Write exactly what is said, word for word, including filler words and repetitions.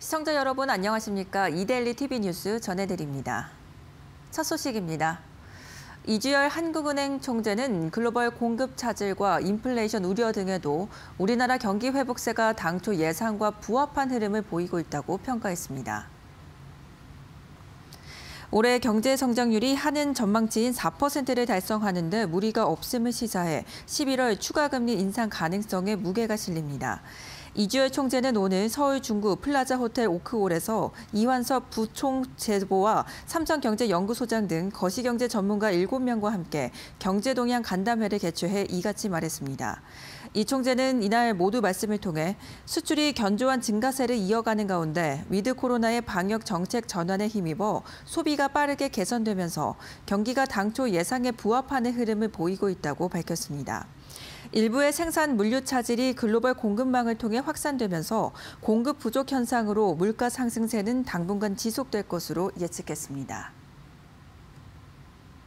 시청자 여러분 안녕하십니까? 이데일리 티비 뉴스 전해드립니다. 첫 소식입니다. 이주열 한국은행 총재는 글로벌 공급 차질과 인플레이션 우려 등에도 우리나라 경기 회복세가 당초 예상과 부합한 흐름을 보이고 있다고 평가했습니다. 올해 경제 성장률이 한은 전망치인 사 퍼센트를 달성하는 데 무리가 없음을 시사해 십일월 추가 금리 인상 가능성에 무게가 실립니다. 이주열 총재는 오늘 서울 중구 플라자 호텔 오크홀에서 이완섭 부총재보와 삼성경제연구소장 등 거시경제 전문가 일곱 명과 함께 경제동향 간담회를 개최해 이같이 말했습니다. 이 총재는 이날 모두 말씀을 통해 수출이 견조한 증가세를 이어가는 가운데 위드 코로나의 방역 정책 전환에 힘입어 소비가 빠르게 개선되면서 경기가 당초 예상에 부합하는 흐름을 보이고 있다고 밝혔습니다. 일부의 생산 물류 차질이 글로벌 공급망을 통해 확산되면서 공급 부족 현상으로 물가 상승세는 당분간 지속될 것으로 예측했습니다.